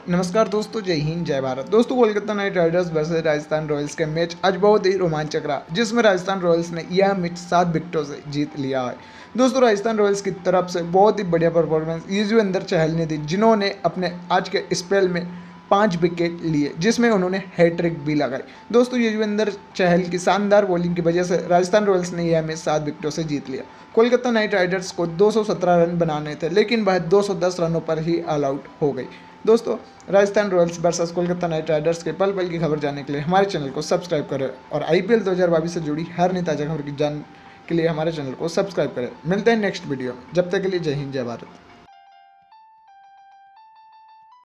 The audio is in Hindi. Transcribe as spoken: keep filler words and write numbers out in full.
नमस्कार दोस्तों, जय हिंद जय भारत। दोस्तों, Kolkata Knight Riders versus Rajasthan Royals के मैच आज बहुत ही रोमांचक रहा, जिसमें राजस्थान रॉयल्स ने यह मैच सात विकेटों से जीत लिया है। दोस्तों, राजस्थान रॉयल्स की तरफ से बहुत ही बढ़िया परफॉर्मेंस युजवेंद्र चहल ने दी, जिन्होंने अपने आज के स्पेल में पाँच विकेट लिए, जिसमें उन्होंने हैट्रिक भी लगाई। दोस्तों, युजवेंद्र चहल की शानदार बॉलिंग की वजह से राजस्थान रॉयल्स ने यह मैच सात विकेटों से जीत लिया। कोलकाता नाइट राइडर्स को दो सौ सत्रह रन बनाने थे, लेकिन वह दो सौ दस रनों पर ही ऑल आउट हो गई। दोस्तों, Rajasthan Royals versus Kolkata Knight Riders के पल पल की खबर जानने के लिए हमारे चैनल को सब्सक्राइब करें और आईपीएल दो हज़ार बाईस से जुड़ी हर नई ताज़ा खबर की जान के लिए हमारे चैनल को सब्सक्राइब करें। मिलते हैं नेक्स्ट वीडियो में, जब तक के लिए जय हिंद जय भारत।